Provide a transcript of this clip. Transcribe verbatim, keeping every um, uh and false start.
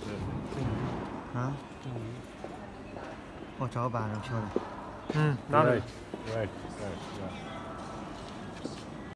啊？我找个板上漂亮。 嗯，拿来。 Right, right, right, yeah.